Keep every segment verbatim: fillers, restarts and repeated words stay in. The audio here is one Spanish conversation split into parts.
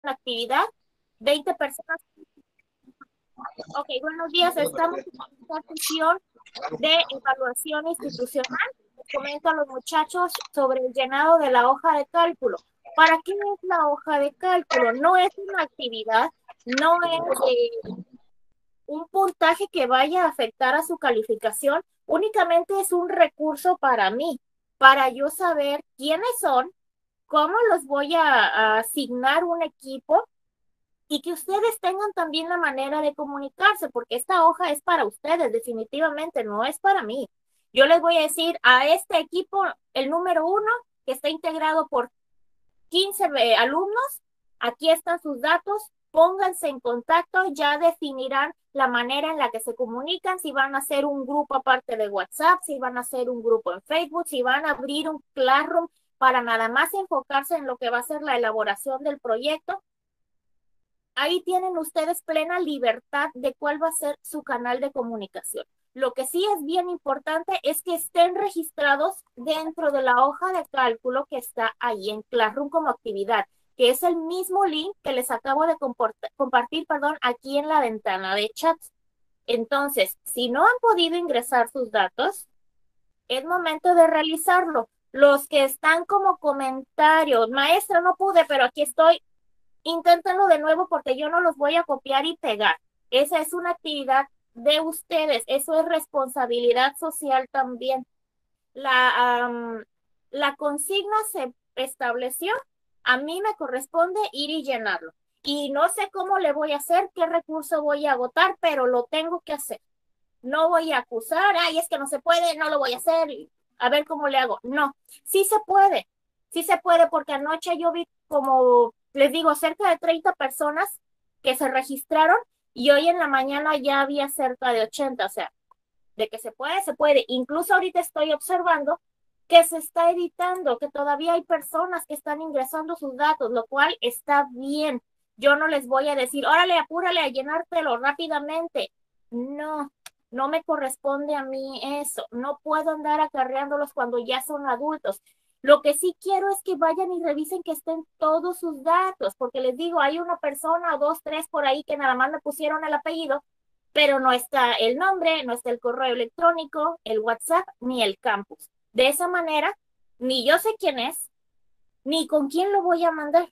una actividad, veinte personas. Ok, buenos días, estamos en esta sesión de evaluación institucional. Les comento a los muchachos sobre el llenado de la hoja de cálculo. ¿Para qué es la hoja de cálculo? No es una actividad, no es eh, un puntaje que vaya a afectar a su calificación, únicamente es un recurso para mí, para yo saber quiénes son, cómo los voy a, a asignar un equipo y que ustedes tengan también la manera de comunicarse, porque esta hoja es para ustedes, definitivamente, no es para mí. Yo les voy a decir a este equipo, el número uno, que está integrado por quince eh, alumnos, aquí están sus datos, pónganse en contacto, ya definirán la manera en la que se comunican, si van a hacer un grupo aparte de WhatsApp, si van a hacer un grupo en Facebook, si van a abrir un Classroom para nada más enfocarse en lo que va a ser la elaboración del proyecto. Ahí tienen ustedes plena libertad de cuál va a ser su canal de comunicación. Lo que sí es bien importante es que estén registrados dentro de la hoja de cálculo que está ahí en Classroom como actividad, que es el mismo link que les acabo de compartir, perdón, aquí en la ventana de chat. Entonces, si no han podido ingresar sus datos, es momento de realizarlo. Los que están como comentarios, maestra, no pude, pero aquí estoy, inténtenlo de nuevo porque yo no los voy a copiar y pegar. Esa es una actividad de ustedes, eso es responsabilidad social también. La, um, la consigna se estableció, a mí me corresponde ir y llenarlo. Y no sé cómo le voy a hacer, qué recurso voy a agotar, pero lo tengo que hacer. No voy a acusar, ay, es que no se puede, no lo voy a hacer, a ver cómo le hago. No, sí se puede, sí se puede, porque anoche yo vi como, les digo, cerca de treinta personas que se registraron y hoy en la mañana ya había cerca de ochenta, o sea, de que se puede, se puede. Incluso ahorita estoy observando que se está editando, que todavía hay personas que están ingresando sus datos, lo cual está bien. Yo no les voy a decir, órale, apúrale a llenártelo rápidamente. No, no me corresponde a mí eso. No puedo andar acarreándolos cuando ya son adultos. Lo que sí quiero es que vayan y revisen que estén todos sus datos, porque les digo, hay una persona o dos, tres por ahí que nada más me pusieron el apellido, pero no está el nombre, no está el correo electrónico, el WhatsApp, ni el campus. De esa manera, ni yo sé quién es, ni con quién lo voy a mandar.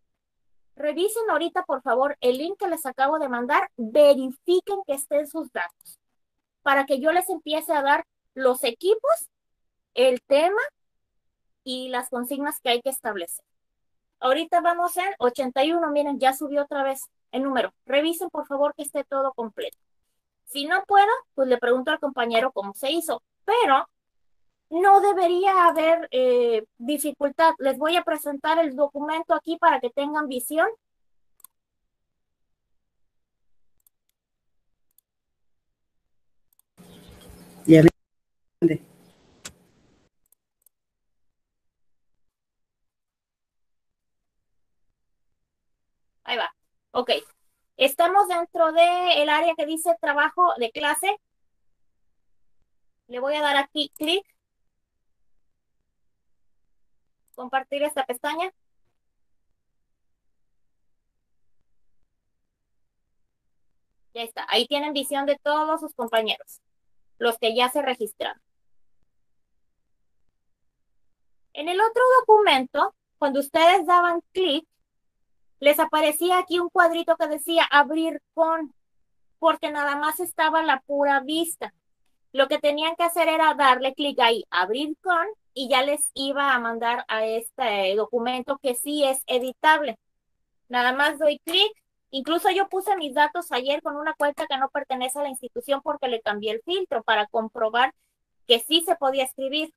Revisen ahorita, por favor, el link que les acabo de mandar, verifiquen que estén sus datos, para que yo les empiece a dar los equipos, el tema y las consignas que hay que establecer. Ahorita vamos en ochenta y uno, miren, ya subió otra vez el número. Revisen, por favor, que esté todo completo. Si no puedo, pues le pregunto al compañero cómo se hizo, pero no debería haber eh, dificultad. Les voy a presentar el documento aquí para que tengan visión. Ya le Ahí va. Ok. Estamos dentro del área que dice trabajo de clase. Le voy a dar aquí clic. Compartir esta pestaña. Ya está. Ahí tienen visión de todos sus compañeros, los que ya se registraron. En el otro documento, cuando ustedes daban clic, les aparecía aquí un cuadrito que decía abrir con, porque nada más estaba la pura vista. Lo que tenían que hacer era darle clic ahí, abrir con, y ya les iba a mandar a este documento que sí es editable. Nada más doy clic. Incluso yo puse mis datos ayer con una cuenta que no pertenece a la institución porque le cambié el filtro para comprobar que sí se podía escribir.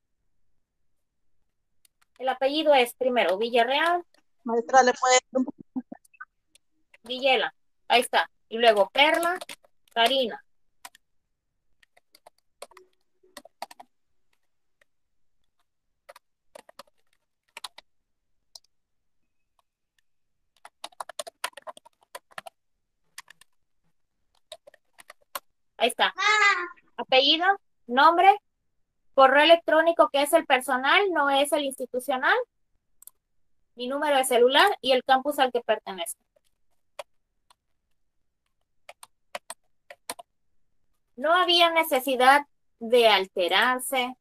El apellido es primero Villarreal. Maestra, ¿le puede decir un poco? Villela. Ahí está. Y luego Perla, Karina. Ahí está. Apellido, nombre, correo electrónico que es el personal, no es el institucional. mi número de celular y el campus al que pertenezco. No había necesidad de alterarse,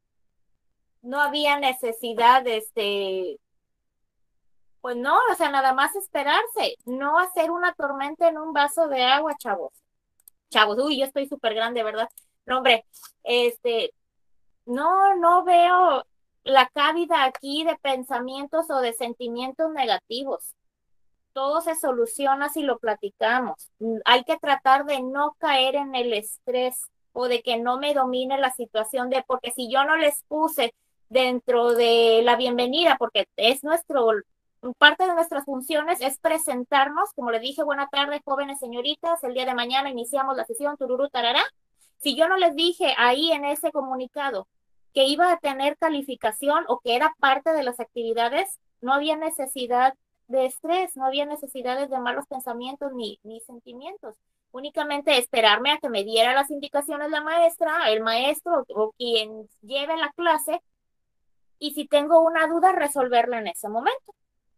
no había necesidad de este, pues no, o sea, nada más esperarse, no hacer una tormenta en un vaso de agua, chavos. Chavos, uy, yo estoy súper grande, ¿verdad? No, hombre, este, no, no veo la cabida aquí de pensamientos o de sentimientos negativos. Todo se soluciona si lo platicamos. Hay que tratar de no caer en el estrés o de que no me domine la situación de, porque si yo no les puse dentro de la bienvenida, porque es nuestro, parte de nuestras funciones es presentarnos, como le dije, buena tarde, jóvenes señoritas, el día de mañana iniciamos la sesión, tururú, tarará. Si yo no les dije ahí en ese comunicado que iba a tener calificación o que era parte de las actividades, no había necesidad de estrés, no había necesidades de malos pensamientos ni, ni sentimientos. Únicamente esperarme a que me diera las indicaciones la maestra, el maestro o quien lleve la clase, y si tengo una duda, resolverla en ese momento.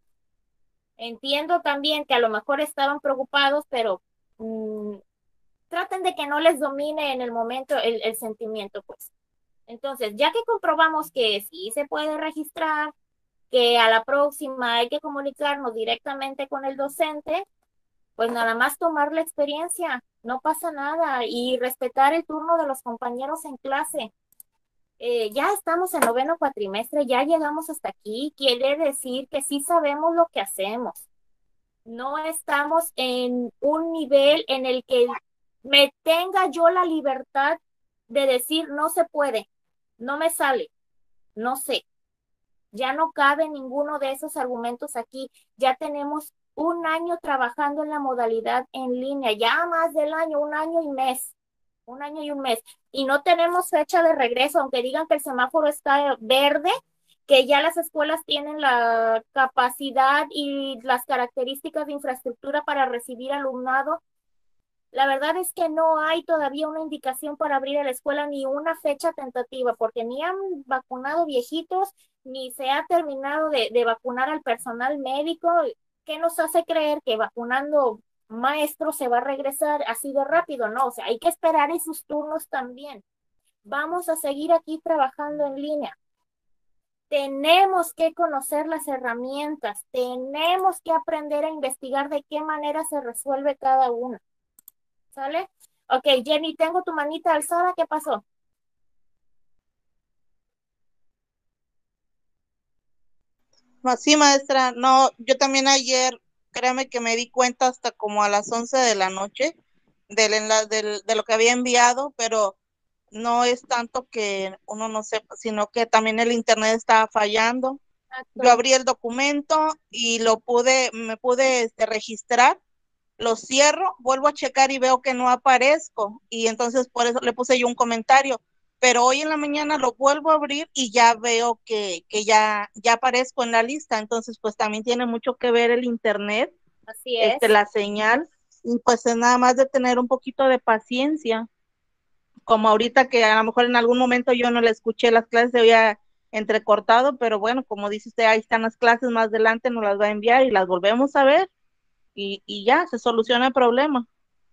Entiendo también que a lo mejor estaban preocupados, pero mmm, traten de que no les domine en el momento el, el sentimiento, pues. Entonces, ya que comprobamos que sí se puede registrar, que a la próxima hay que comunicarnos directamente con el docente, pues nada más tomar la experiencia, no pasa nada, y respetar el turno de los compañeros en clase. Eh, ya estamos en noveno cuatrimestre, ya llegamos hasta aquí, quiere decir que sí sabemos lo que hacemos. No estamos en un nivel en el que me tenga yo la libertad de decir no se puede, no me sale, no sé. Ya no cabe ninguno de esos argumentos aquí. Ya tenemos un año trabajando en la modalidad en línea, ya más del año, un año y mes, un año y un mes. Y no tenemos fecha de regreso, aunque digan que el semáforo está verde, que ya las escuelas tienen la capacidad y las características de infraestructura para recibir alumnado. La verdad es que no hay todavía una indicación para abrir a la escuela ni una fecha tentativa, porque ni han vacunado viejitos, ni se ha terminado de, de vacunar al personal médico. ¿Qué nos hace creer que vacunando maestros se va a regresar así de rápido? No, o sea, hay que esperar esos turnos también. Vamos a seguir aquí trabajando en línea. Tenemos que conocer las herramientas, tenemos que aprender a investigar de qué manera se resuelve cada una. ¿Sale? Ok, Jenny, tengo tu manita alzada, ¿qué pasó? Sí, maestra, no, yo también ayer, créame que me di cuenta hasta como a las once de la noche del, enla- del, de lo que había enviado, pero no es tanto que uno no sepa, sino que también el internet estaba fallando. Yo Exacto. abrí el documento y lo pude, me pude este, registrar, lo cierro, vuelvo a checar y veo que no aparezco, y entonces por eso le puse yo un comentario, pero hoy en la mañana lo vuelvo a abrir y ya veo que, que ya, ya aparezco en la lista. Entonces pues también tiene mucho que ver el internet, Así este, es. la señal, y pues es nada más de tener un poquito de paciencia, como ahorita que a lo mejor en algún momento yo no le escuché las clases, se había entrecortado, pero bueno, como dice usted, ahí están las clases, más adelante nos las va a enviar y las volvemos a ver, y, y ya se soluciona el problema.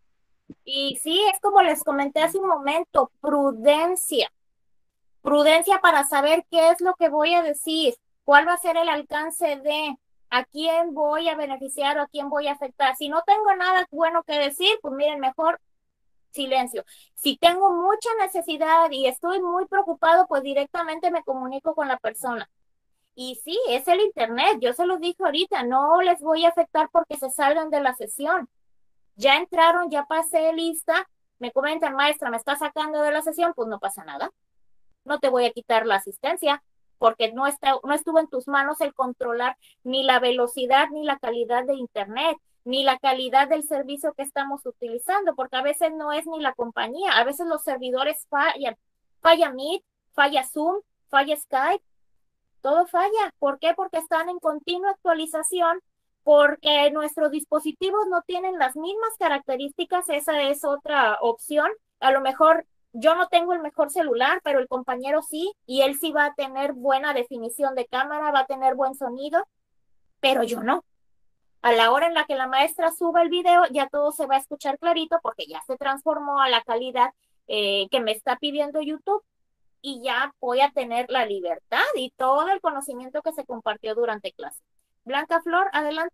Y sí, es como les comenté hace un momento, prudencia. Prudencia para saber qué es lo que voy a decir, cuál va a ser el alcance de, a quién voy a beneficiar o a quién voy a afectar. Si no tengo nada bueno que decir, pues miren, mejor silencio. Si tengo mucha necesidad y estoy muy preocupado, pues directamente me comunico con la persona. Y sí, es el internet, yo se los dije ahorita, no les voy a afectar porque se salgan de la sesión. Ya entraron, ya pasé lista, me comentan, maestra, me está sacando de la sesión, pues no pasa nada. No te voy a quitar la asistencia porque no, está, no estuvo en tus manos el controlar ni la velocidad, ni la calidad de internet, ni la calidad del servicio que estamos utilizando, porque a veces no es ni la compañía, a veces los servidores fallan, falla Meet, falla Zoom, falla Skype, todo falla. ¿Por qué? Porque están en continua actualización, porque nuestros dispositivos no tienen las mismas características, esa es otra opción. A lo mejor yo no tengo el mejor celular, pero el compañero sí, y él sí va a tener buena definición de cámara, va a tener buen sonido. pero yo no. A la hora en la que la maestra suba el video, ya todo se va a escuchar clarito porque ya se transformó a la calidad eh, que me está pidiendo YouTube y ya voy a tener la libertad y todo el conocimiento que se compartió durante clase. Blanca Flor, adelante.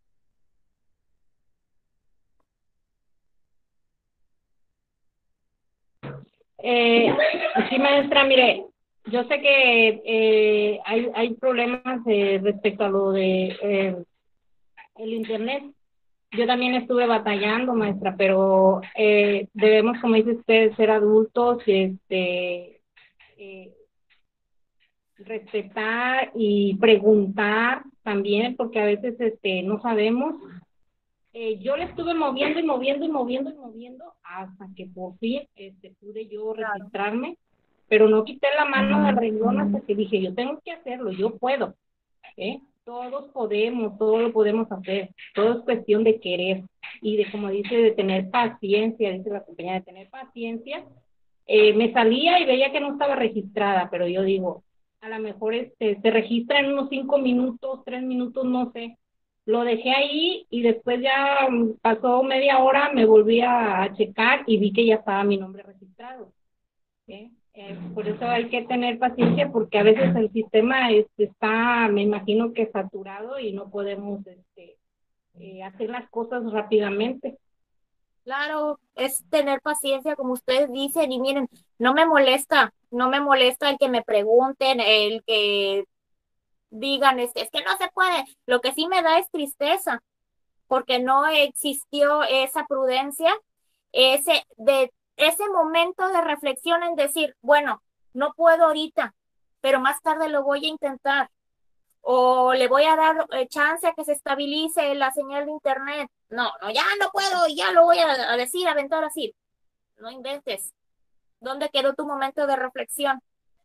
Eh, sí, maestra, mire, yo sé que eh, hay, hay problemas eh, respecto a lo de eh, el internet. Yo también estuve batallando, maestra, pero eh, debemos, como dice usted, ser adultos, este, eh, respetar y preguntar también, porque a veces este, no sabemos. Eh, yo le estuve moviendo y moviendo y moviendo y moviendo hasta que por fin este, pude yo Claro. registrarme, pero no quité la mano del renglón hasta que dije, yo tengo que hacerlo, yo puedo. ¿eh? Todos podemos, todo lo podemos hacer, todo es cuestión de querer y de, como dice, de tener paciencia, dice la compañía, de tener paciencia. Eh, me salía y veía que no estaba registrada, pero yo digo, a lo mejor este, se registra en unos cinco minutos, tres minutos, no sé. Lo dejé ahí y después ya mm, pasó media hora, me volví a, a checar y vi que ya estaba mi nombre registrado. ¿sí? Eh, por eso hay que tener paciencia porque a veces el sistema este, está, me imagino que saturado y no podemos este, eh, hacer las cosas rápidamente. Claro, es tener paciencia, como ustedes dicen, y miren, no me molesta, no me molesta el que me pregunten, el que digan, es, es que no se puede. Lo que sí me da es tristeza, porque no existió esa prudencia, ese, de, ese momento de reflexión en decir, bueno, no puedo ahorita, pero más tarde lo voy a intentar o le voy a dar eh, chance a que se estabilice la señal de internet. No, no, ya no puedo, ya lo voy a, a decir, aventar así. No inventes. ¿Dónde quedó tu momento de reflexión?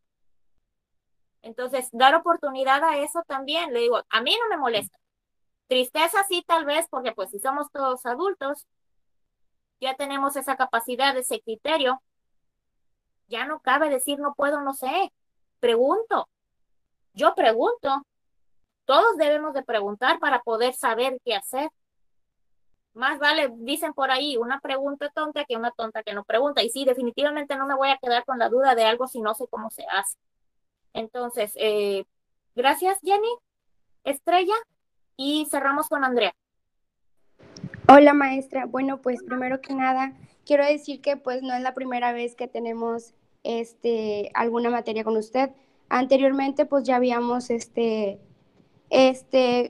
Entonces, dar oportunidad a eso también. Le digo, a mí no me molesta. Tristeza sí, tal vez, porque pues si somos todos adultos, ya tenemos esa capacidad, ese criterio. Ya no cabe decir no puedo, no sé. Pregunto. Yo pregunto. Todos debemos de preguntar para poder saber qué hacer. Más vale, dicen por ahí, una pregunta tonta que una tonta que no pregunta. Y sí, definitivamente no me voy a quedar con la duda de algo si no sé cómo se hace. Entonces, eh, gracias, Jenny, Estrella, y cerramos con Andrea. Hola, maestra. Bueno, pues primero que nada, quiero decir que pues no es la primera vez que tenemos este, alguna materia con usted. Anteriormente, pues ya habíamos este, este,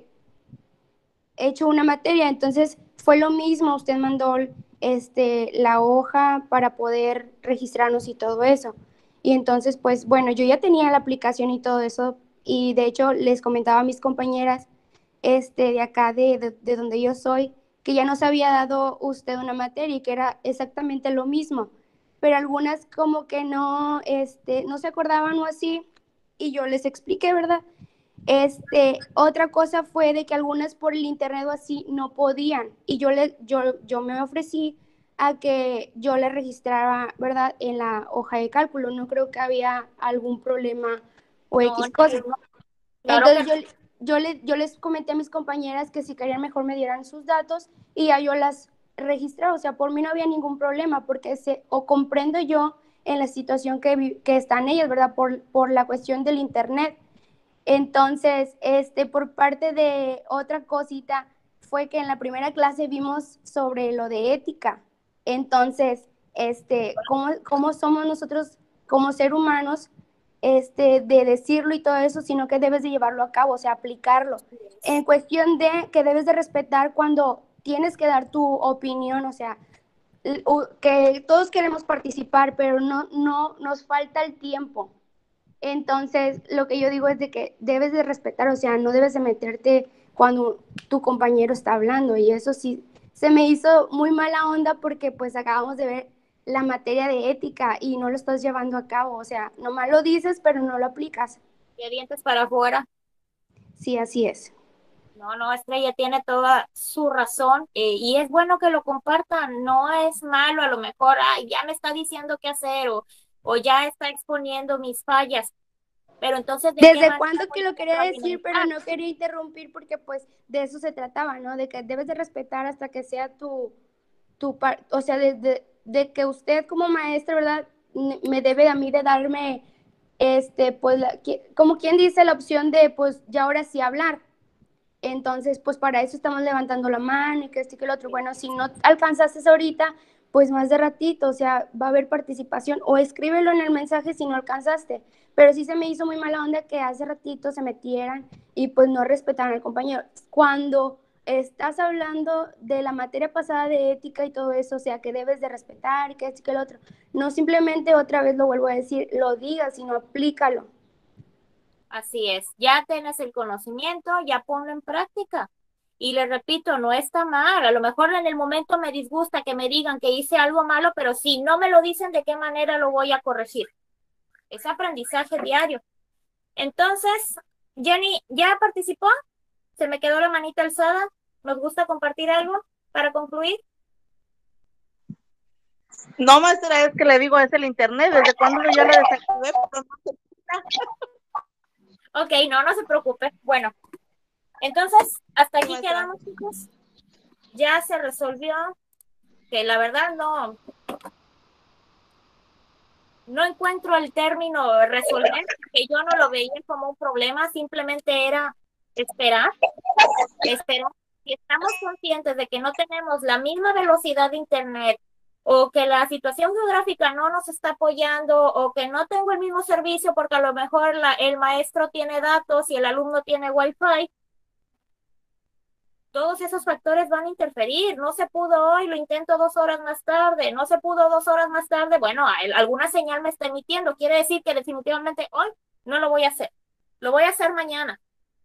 hecho una materia, entonces fue lo mismo, usted mandó este, la hoja para poder registrarnos y todo eso. Y entonces, pues bueno, yo ya tenía la aplicación y todo eso, y de hecho les comentaba a mis compañeras este, de acá, de, de, de donde yo soy, que ya nos había dado usted una materia y que era exactamente lo mismo, pero algunas como que no, este, no se acordaban o así, y yo les expliqué, ¿verdad? Este, otra cosa fue de que algunas por el internet o así no podían y yo, le, yo, yo me ofrecí a que yo le registrara, ¿verdad? En la hoja de cálculo. No creo que había algún problema o No, X cosa. no, claro que Entonces yo, yo, le, yo les comenté a mis compañeras que si querían mejor me dieran sus datos y ya yo las registraba. O sea, por mí no había ningún problema porque se, o comprendo yo en la situación que, que están ellas, ¿verdad? Por, por la cuestión del internet. Entonces, este, por parte de otra cosita, fue que en la primera clase vimos sobre lo de ética. Entonces, este, ¿cómo, cómo somos nosotros como ser humanos este, de decirlo y todo eso, sino que debes de llevarlo a cabo, o sea, aplicarlo. En cuestión de que debes de respetar cuando tienes que dar tu opinión, o sea, que todos queremos participar, pero no, no nos falta el tiempo. Entonces, lo que yo digo es de que debes de respetar, o sea, no debes de meterte cuando tu compañero está hablando y eso sí, se me hizo muy mala onda porque pues acabamos de ver la materia de ética y no lo estás llevando a cabo, o sea, nomás lo dices pero no lo aplicas. de dientes para afuera. Sí, así es. No, no, Estrella tiene toda su razón eh, y es bueno que lo compartan, no es malo, a lo mejor, ay, ya me está diciendo qué hacer o, o ya está exponiendo mis fallas. Pero entonces, ¿de qué ¿Desde manera cuándo voy que a lo quería decir, pero retroalimentar? no quería interrumpir porque pues de eso se trataba, ¿no? De que debes de respetar hasta que sea tu, tu par- o sea, de, de, de que usted como maestra, ¿verdad? N- Me debe a mí de darme, este, pues, la- qui- como quien dice, la opción de, pues, ya ahora sí hablar. Entonces, pues para eso estamos levantando la mano y que esto y que lo otro. Bueno, si no alcanzaste ahorita, pues más de ratito, o sea, va a haber participación o escríbelo en el mensaje si no alcanzaste. Pero sí se me hizo muy mala onda que hace ratito se metieran y pues no respetaran al compañero. Cuando estás hablando de la materia pasada de ética y todo eso, o sea, que debes de respetar y que esto y que lo otro, no simplemente otra vez lo vuelvo a decir, lo digas, sino aplícalo. Así es, ya tienes el conocimiento, ya ponlo en práctica. Y le repito, no está mal. A lo mejor en el momento me disgusta que me digan que hice algo malo, pero si no me lo dicen, ¿de qué manera lo voy a corregir? Es aprendizaje diario. Entonces, Jenny, ¿ya participó? ¿Se me quedó la manita alzada? ¿Nos gusta compartir algo para concluir? No, maestra, es que le digo, es el internet, desde cuando yo lo desactivé, pero no se quita. Ok, no, no se preocupe. Bueno, entonces, hasta Sí, aquí maestra. quedamos, chicos. Ya se resolvió, que la verdad no, no encuentro el término resolver, que yo no lo veía como un problema, simplemente era esperar, esperar. Si estamos conscientes de que no tenemos la misma velocidad de internet, o que la situación geográfica no nos está apoyando, o que no tengo el mismo servicio porque a lo mejor la, el maestro tiene datos y el alumno tiene wifi, todos esos factores van a interferir. No se pudo hoy, lo intento dos horas más tarde. No se pudo dos horas más tarde. Bueno, alguna señal me está emitiendo. Quiere decir que definitivamente hoy no lo voy a hacer. Lo voy a hacer mañana.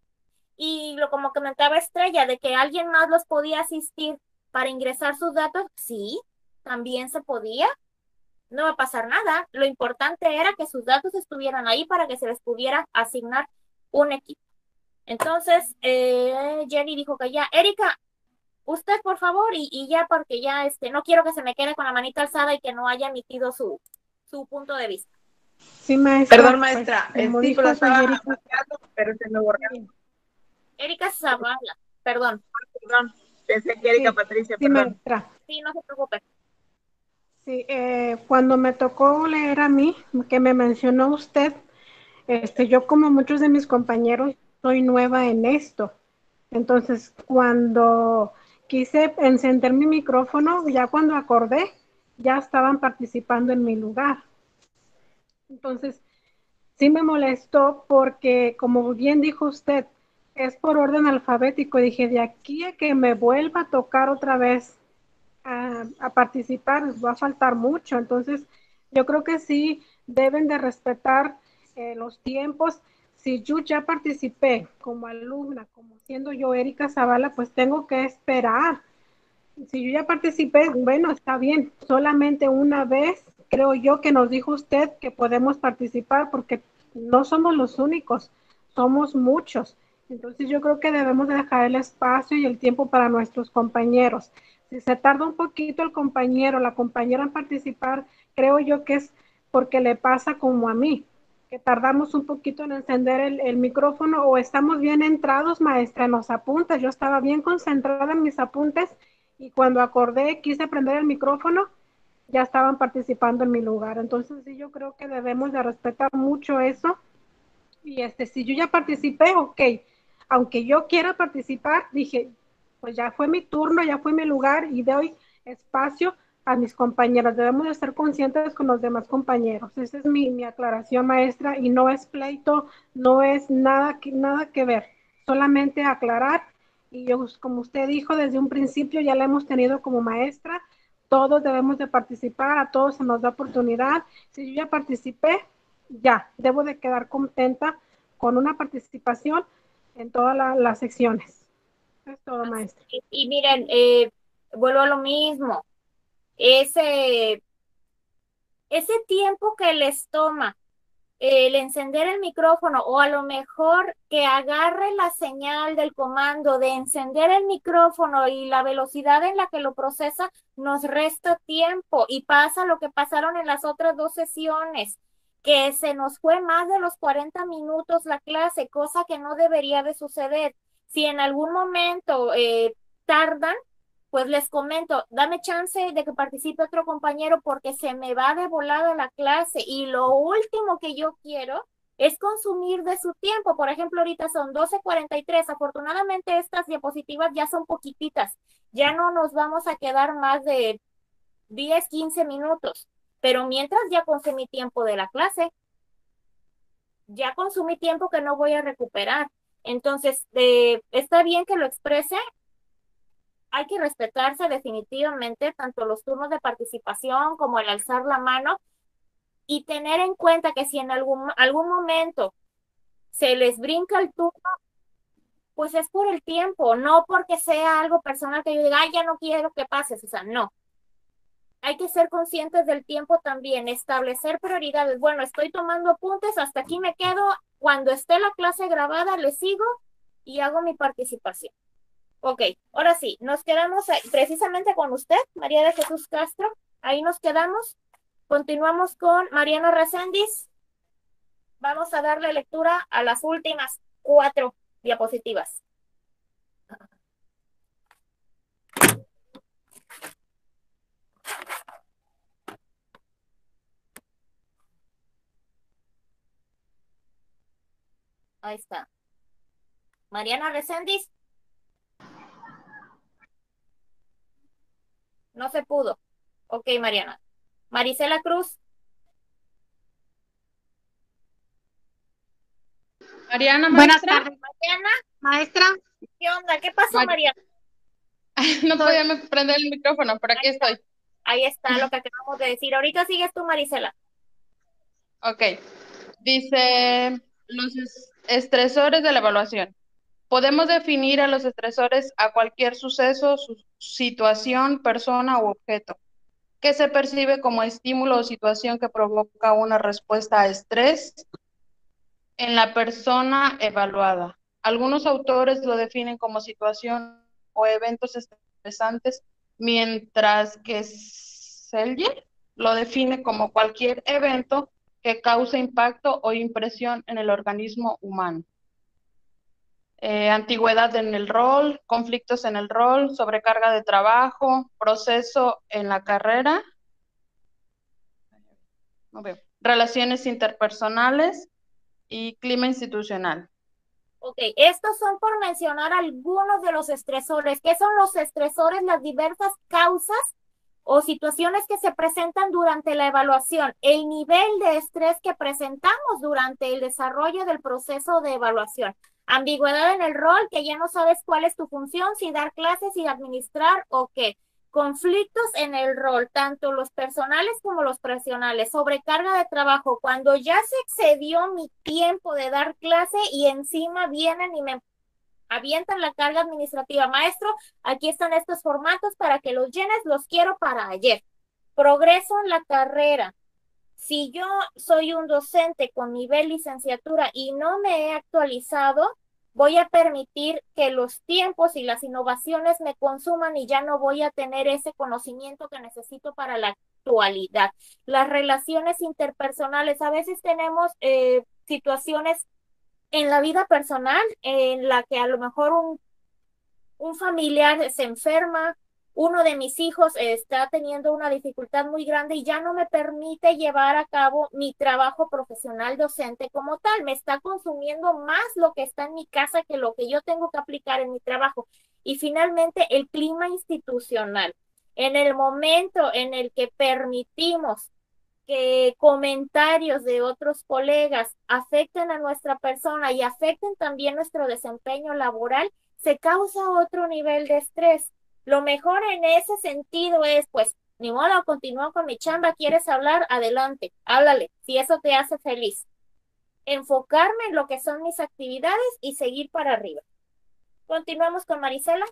Y lo como comentaba Estrella, de que alguien más los podía asistir para ingresar sus datos, sí, también se podía. No va a pasar nada. Lo importante era que sus datos estuvieran ahí para que se les pudiera asignar un equipo. Entonces, eh, Jenny dijo que ya, Erika, usted por favor, y, y ya porque ya este, no quiero que se me quede con la manita alzada y que no haya emitido su, su punto de vista. Sí, maestra. Perdón, pues, maestra, como eh, sí, dijo lo estaba doña Erika, marcando, pero se me borró. Erika Zavala, perdón. Perdón, pensé que Erika sí, Patricia, sí, perdón. maestra. Sí, no se preocupe. Sí, eh, cuando me tocó leer a mí, que me mencionó usted, este, yo como muchos de mis compañeros soy nueva en esto. Entonces, cuando quise encender mi micrófono, ya cuando acordé, ya estaban participando en mi lugar. Entonces, sí me molestó porque, como bien dijo usted, es por orden alfabético. Dije, de aquí a que me vuelva a tocar otra vez a, a participar, les va a faltar mucho. Entonces, yo creo que sí deben de respetar eh, los tiempos. Si yo ya participé como alumna, como siendo yo Erika Zavala, pues tengo que esperar. Si yo ya participé, bueno, está bien. Solamente una vez, creo yo que nos dijo usted que podemos participar porque no somos los únicos, somos muchos. Entonces yo creo que debemos dejar el espacio y el tiempo para nuestros compañeros. Si se tarda un poquito el compañero, la compañera en participar, creo yo que es porque le pasa como a mí, que tardamos un poquito en encender el, el micrófono o estamos bien entrados, maestra, en los apuntes. Yo estaba bien concentrada en mis apuntes y cuando acordé, quise prender el micrófono, ya estaban participando en mi lugar. Entonces sí, yo creo que debemos de respetar mucho eso. Y este, si yo ya participé, ok, aunque yo quiera participar, dije, pues ya fue mi turno, ya fue mi lugar y doy espacio a mis compañeros. Debemos de ser conscientes con los demás compañeros. Esa es mi, mi aclaración, maestra, y no es pleito, no es nada que, nada que ver, solamente aclarar. Y yo, como usted dijo desde un principio, ya la hemos tenido como maestra, todos debemos de participar, a todos se nos da oportunidad. Si yo ya participé, ya, debo de quedar contenta con una participación en todas la, las secciones. Es todo, maestra. Y, y miren, eh, vuelvo a lo mismo. Ese, ese tiempo que les toma el encender el micrófono o a lo mejor que agarre la señal del comando de encender el micrófono y la velocidad en la que lo procesa nos resta tiempo y pasa lo que pasaron en las otras dos sesiones. que se nos fue más de los cuarenta minutos la clase, cosa que no debería de suceder. Si en algún momento eh, tardan, pues les comento, dame chance de que participe otro compañero porque se me va de volada la clase y lo último que yo quiero es consumir de su tiempo. Por ejemplo, ahorita son doce cuarenta y tres. Afortunadamente estas diapositivas ya son poquititas. Ya no nos vamos a quedar más de diez, quince minutos. Pero mientras ya consumí tiempo de la clase, ya consumí tiempo que no voy a recuperar. Entonces, eh, está bien que lo exprese. Hay que respetarse definitivamente tanto los turnos de participación como el alzar la mano y tener en cuenta que si en algún, algún momento se les brinca el turno, pues es por el tiempo, no porque sea algo personal que yo diga, ay, ya no quiero que pases, o sea, no. Hay que ser conscientes del tiempo también, establecer prioridades. Bueno, estoy tomando apuntes, hasta aquí me quedo, cuando esté la clase grabada le sigo y hago mi participación. Ok, ahora sí, nos quedamos ahí, precisamente con usted, María de Jesús Castro, ahí nos quedamos. Continuamos con Mariano Reséndiz. Vamos a darle lectura a las últimas cuatro diapositivas. Ahí está. Mariana Reséndiz. No se pudo. Ok, Mariana. Marisela Cruz. Mariana, Buenas maestra. tardes, Mariana, maestra. ¿qué onda? ¿Qué pasó, Mari- Mariana? No podía me- prender el micrófono, pero aquí estoy. Ahí está lo que acabamos de decir. Ahorita sigues tú, Marisela. Ok. Dice los es- estresores de la evaluación. Podemos definir a los estresores a cualquier suceso, su- situación, persona u objeto que se percibe como estímulo o situación que provoca una respuesta a estrés en la persona evaluada. Algunos autores lo definen como situación o eventos estresantes, mientras que Selye lo define como cualquier evento que cause impacto o impresión en el organismo humano. Eh, antigüedad en el rol, conflictos en el rol, sobrecarga de trabajo, proceso en la carrera, no veo, relaciones interpersonales y clima institucional. Ok, estos son por mencionar algunos de los estresores. ¿Qué son los estresores? Las diversas causas o situaciones que se presentan durante la evaluación. El nivel de estrés que presentamos durante el desarrollo del proceso de evaluación. Ambigüedad en el rol, que ya no sabes cuál es tu función, si dar clases, si administrar o qué. Conflictos en el rol, tanto los personales como los profesionales. Sobrecarga de trabajo, cuando ya se excedió mi tiempo de dar clase y encima vienen y me avientan la carga administrativa. Maestro, aquí están estos formatos para que los llenes, los quiero para ayer. Progreso en la carrera. Si yo soy un docente con nivel licenciatura y no me he actualizado, voy a permitir que los tiempos y las innovaciones me consuman y ya no voy a tener ese conocimiento que necesito para la actualidad. Las relaciones interpersonales, a veces tenemos eh, situaciones en la vida personal en la que a lo mejor un, un familiar se enferma, uno de mis hijos está teniendo una dificultad muy grande y ya no me permite llevar a cabo mi trabajo profesional docente como tal. Me está consumiendo más lo que está en mi casa que lo que yo tengo que aplicar en mi trabajo. Y finalmente, el clima institucional. En el momento en el que permitimos que comentarios de otros colegas afecten a nuestra persona y afecten también nuestro desempeño laboral, se causa otro nivel de estrés. Lo mejor en ese sentido es, pues, ni modo, continúo con mi chamba, ¿quieres hablar? Adelante, háblale, si eso te hace feliz. Enfocarme en lo que son mis actividades y seguir para arriba. Continuamos con Marisela.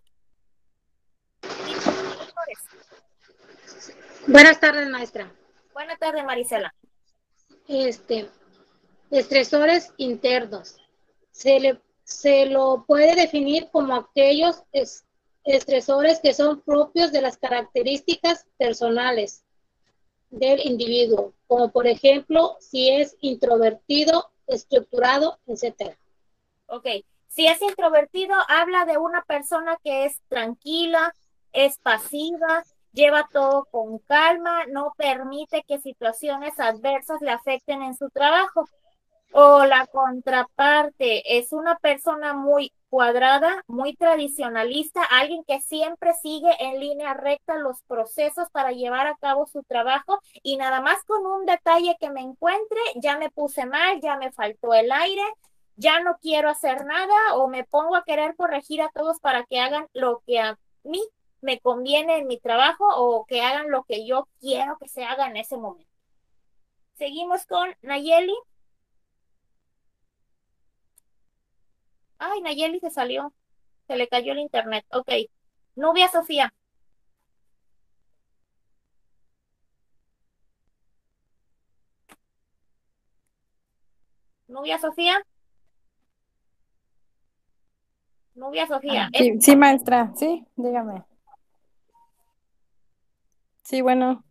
Buenas tardes, maestra. Buenas tardes, Marisela. Este, estresores internos. Se le, se lo puede definir como aquellos es, estresores que son propios de las características personales, del individuo, como por ejemplo, si es introvertido, estructurado, etcétera. Ok, si es introvertido, habla de una persona que es tranquila, es pasiva, lleva todo con calma, no permite que situaciones adversas le afecten en su trabajo. O la contraparte, es una persona muy cuadrada, muy tradicionalista, alguien que siempre sigue en línea recta los procesos para llevar a cabo su trabajo y nada más con un detalle que me encuentre, ya me puse mal, ya me faltó el aire, ya no quiero hacer nada o me pongo a querer corregir a todos para que hagan lo que a mí me conviene en mi trabajo o que hagan lo que yo quiero que se haga en ese momento. Seguimos con Nayeli. Ay, Nayeli se salió. Se le cayó el internet. Ok. Nubia Sofía. Nubia Sofía. Nubia Sofía. Sí, sí, maestra, sí, dígame. Sí, bueno.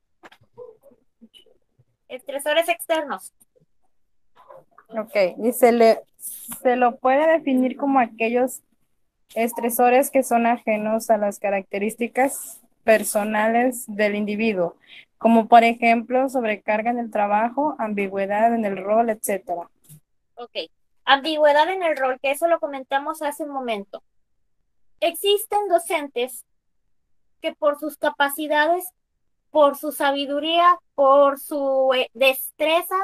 Estresores externos. Ok, y se le, se lo puede definir como aquellos estresores que son ajenos a las características personales del individuo, como por ejemplo sobrecarga en el trabajo, ambigüedad en el rol, etcétera. Ok. Ambigüedad en el rol, que eso lo comentamos hace un momento. Existen docentes que por sus capacidades, por su sabiduría, por su eh, destreza,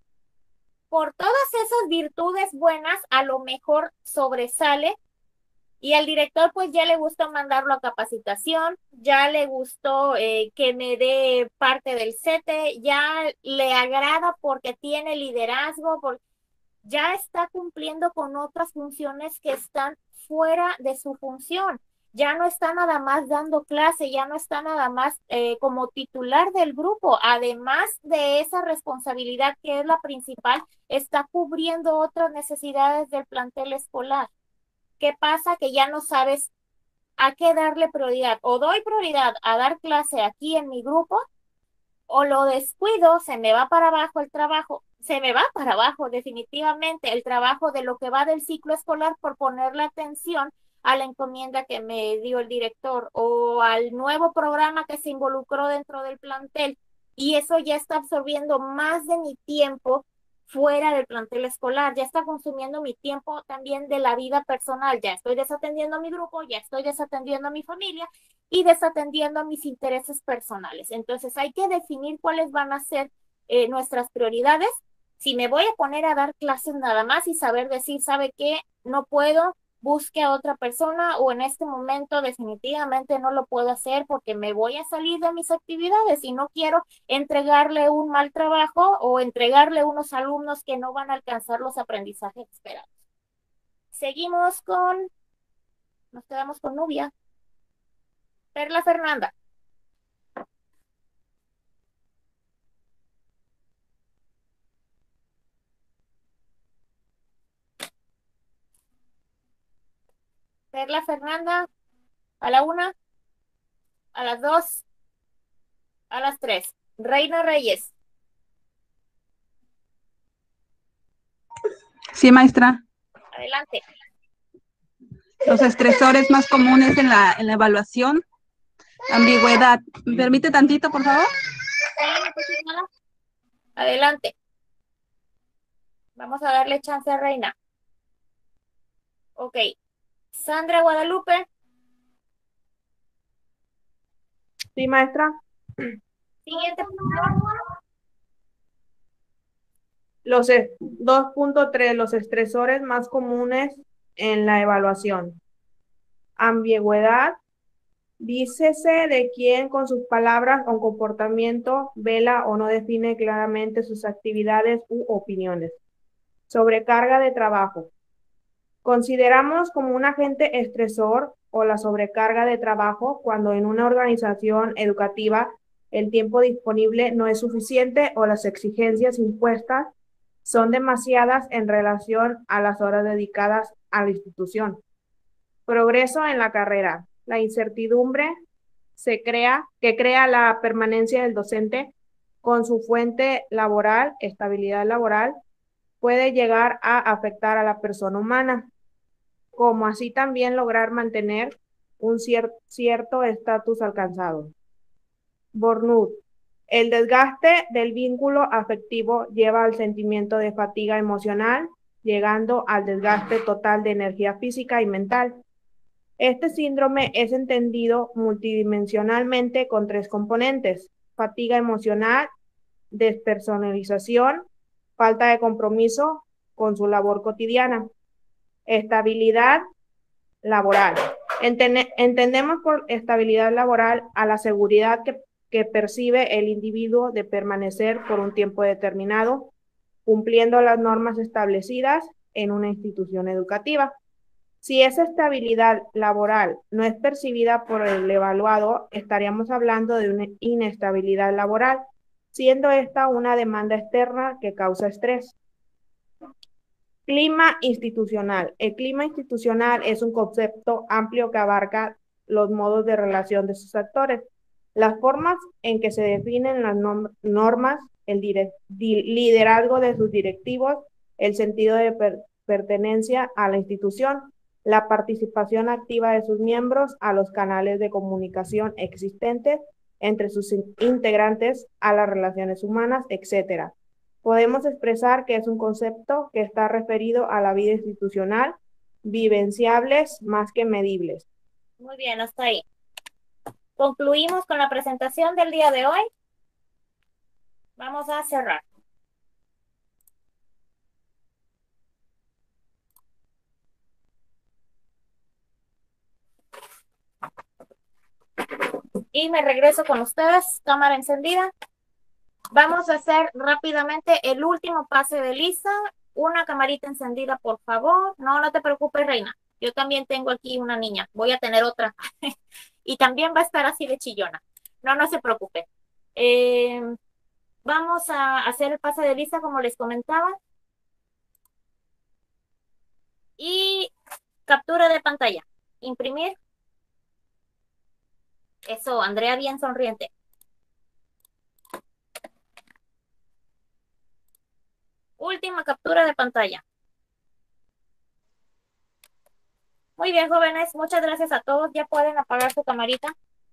por todas esas virtudes buenas, a lo mejor sobresale y al director pues ya le gustó mandarlo a capacitación, ya le gustó eh, que me dé parte del C T E, ya le agrada porque tiene liderazgo, porque ya está cumpliendo con otras funciones que están fuera de su función. Ya no está nada más dando clase, ya no está nada más eh, como titular del grupo. Además de esa responsabilidad que es la principal, está cubriendo otras necesidades del plantel escolar. ¿Qué pasa? Que ya no sabes a qué darle prioridad. O doy prioridad a dar clase aquí en mi grupo, o lo descuido, se me va para abajo el trabajo, se me va para abajo definitivamente el trabajo de lo que va del ciclo escolar por ponerle atención a la encomienda que me dio el director o al nuevo programa que se involucró dentro del plantel. Y eso ya está absorbiendo más de mi tiempo fuera del plantel escolar, ya está consumiendo mi tiempo también de la vida personal, ya estoy desatendiendo a mi grupo, ya estoy desatendiendo a mi familia y desatendiendo a mis intereses personales. Entonces hay que definir cuáles van a ser eh, nuestras prioridades. Si me voy a poner a dar clases nada más y saber decir, ¿sabe qué? No puedo, busque a otra persona o en este momento definitivamente no lo puedo hacer porque me voy a salir de mis actividades y no quiero entregarle un mal trabajo o entregarle unos alumnos que no van a alcanzar los aprendizajes esperados. Seguimos con, nos quedamos con Nubia. Perla Fernanda. Perla Fernanda, a la una, a las dos, a las tres. Reina Reyes. Sí, maestra. Adelante. Los estresores más comunes en la, en la evaluación. Ambigüedad. ¿Me permite tantito, por favor? Adelante. Vamos a darle chance a Reina. Ok. Sandra Guadalupe. Sí, maestra. Siguiente, por favor. Los dos punto tres, los estresores más comunes en la evaluación. Ambigüedad. Dícese de quien con sus palabras o comportamiento vela o no define claramente sus actividades u opiniones. Sobrecarga de trabajo. Consideramos como un agente estresor o la sobrecarga de trabajo cuando en una organización educativa el tiempo disponible no es suficiente o las exigencias impuestas son demasiadas en relación a las horas dedicadas a la institución. Progreso en la carrera. La incertidumbre se crea, que crea la permanencia del docente con su fuente laboral, estabilidad laboral, puede llegar a afectar a la persona humana, como así también lograr mantener un cier cierto estatus alcanzado. Burnout. El desgaste del vínculo afectivo lleva al sentimiento de fatiga emocional, llegando al desgaste total de energía física y mental. Este síndrome es entendido multidimensionalmente con tres componentes: fatiga emocional, despersonalización, falta de compromiso con su labor cotidiana, estabilidad laboral. Entene entendemos por estabilidad laboral a la seguridad que, que percibe el individuo de permanecer por un tiempo determinado, cumpliendo las normas establecidas en una institución educativa. Si esa estabilidad laboral no es percibida por el evaluado, estaríamos hablando de una inestabilidad laboral, siendo esta una demanda externa que causa estrés. Clima institucional. El clima institucional es un concepto amplio que abarca los modos de relación de sus actores, las formas en que se definen las normas, el liderazgo de sus directivos, el sentido de per pertenencia a la institución, la participación activa de sus miembros a los canales de comunicación existentes entre sus integrantes, a las relaciones humanas, etcétera. Podemos expresar que es un concepto que está referido a la vida institucional, vivenciables más que medibles. Muy bien, hasta ahí. Concluimos con la presentación del día de hoy. Vamos a cerrar. Y me regreso con ustedes, cámara encendida. Vamos a hacer rápidamente el último pase de lista. Una camarita encendida, por favor. No, no te preocupes, reina. Yo también tengo aquí una niña. Voy a tener otra. Y también va a estar así de chillona. No, no se preocupe. Eh, vamos a hacer el pase de lista como les comentaba. Y captura de pantalla. Imprimir. Eso, Andrea bien sonriente. Última captura de pantalla. Muy bien, jóvenes. Muchas gracias a todos. Ya pueden apagar su camarita.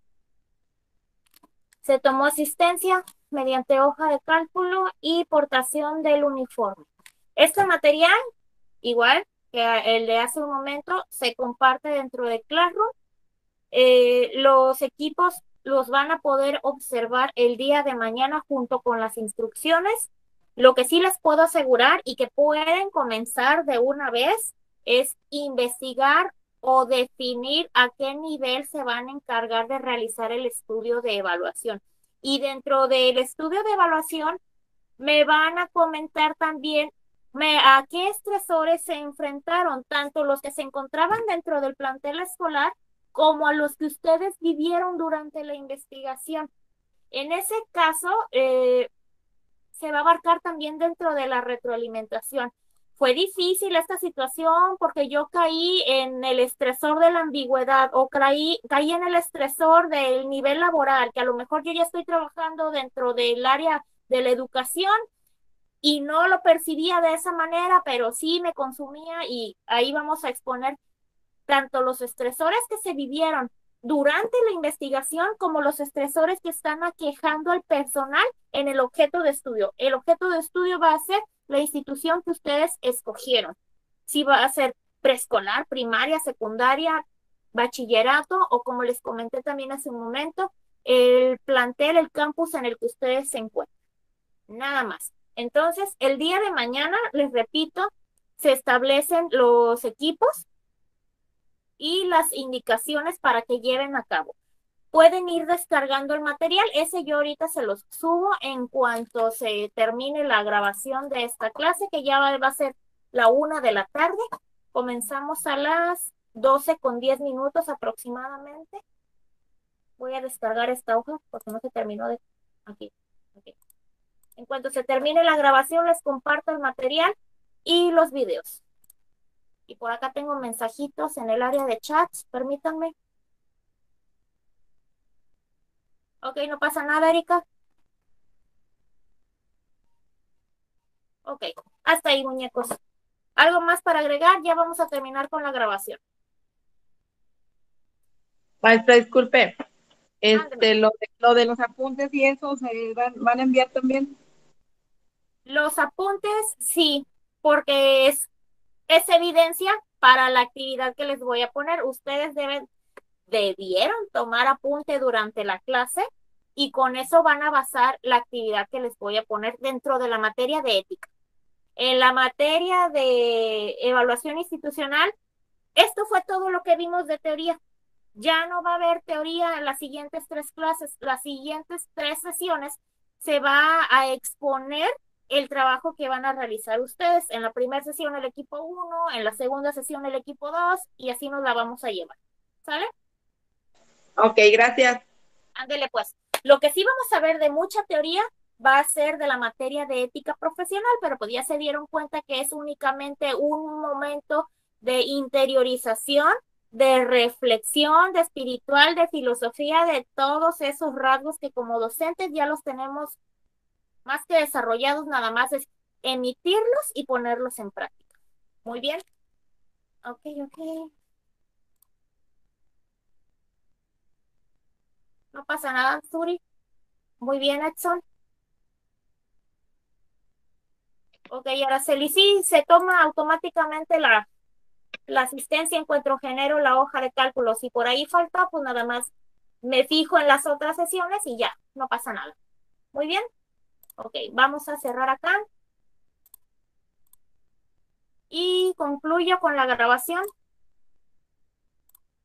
Se tomó asistencia mediante hoja de cálculo y portación del uniforme. Este material, igual que el de hace un momento, se comparte dentro de Classroom. Eh, los equipos los van a poder observar el día de mañana junto con las instrucciones. Lo que sí les puedo asegurar y que pueden comenzar de una vez es investigar o definir a qué nivel se van a encargar de realizar el estudio de evaluación. Y dentro del estudio de evaluación me van a comentar también me, a qué estresores se enfrentaron, tanto los que se encontraban dentro del plantel escolar como a los que ustedes vivieron durante la investigación. En ese caso, eh, se va a abarcar también dentro de la retroalimentación. Fue difícil esta situación porque yo caí en el estresor de la ambigüedad o caí, caí en el estresor del nivel laboral, que a lo mejor yo ya estoy trabajando dentro del área de la educación y no lo percibía de esa manera, pero sí me consumía, y ahí vamos a exponer tanto los estresores que se vivieron durante la investigación como los estresores que están aquejando al personal en el objeto de estudio. El objeto de estudio va a ser la institución que ustedes escogieron. Si va a ser preescolar, primaria, secundaria, bachillerato o, como les comenté también hace un momento, el plantel, el campus en el que ustedes se encuentran. Nada más. Entonces, el día de mañana, les repito, se establecen los equipos y las indicaciones para que lleven a cabo. Pueden ir descargando el material, ese yo ahorita se los subo en cuanto se termine la grabación de esta clase, que ya va, va a ser la una de la tarde. Comenzamos a las doce con diez minutos aproximadamente. Voy a descargar esta hoja porque no se terminó de... Aquí, aquí. En cuanto se termine la grabación, les comparto el material y los videos. Y por acá tengo mensajitos en el área de chats, permítanme. Ok, no pasa nada, Erika. Ok, hasta ahí, muñecos. ¿Algo más para agregar? Ya vamos a terminar con la grabación. Maestra, disculpe. Ándeme. Este, lo de, lo de los apuntes y eso se van, van a enviar también. Los apuntes, sí, porque es, es evidencia para la actividad que les voy a poner. Ustedes deben, debieron tomar apunte durante la clase y con eso van a basar la actividad que les voy a poner dentro de la materia de ética. En la materia de evaluación institucional, esto fue todo lo que vimos de teoría. Ya no va a haber teoría en las siguientes tres clases. Las siguientes tres sesiones se va a exponer el trabajo que van a realizar ustedes. En la primera sesión el equipo uno, en la segunda sesión el equipo dos y así nos la vamos a llevar. ¿Sale? Ok, gracias. Ándele pues. Lo que sí vamos a ver de mucha teoría va a ser de la materia de ética profesional, pero pues ya se dieron cuenta que es únicamente un momento de interiorización, de reflexión, de espiritual, de filosofía, de todos esos rasgos que como docentes ya los tenemos más que desarrollados, nada más es emitirlos y ponerlos en práctica. Muy bien. Ok, ok. No pasa nada, Suri. Muy bien, Edson. Ok, Araceli, sí, se toma automáticamente la, la asistencia, encuentro, genero la hoja de cálculo. Si por ahí falta, pues nada más me fijo en las otras sesiones y ya, no pasa nada. Muy bien. Ok, vamos a cerrar acá. Y concluyo con la grabación.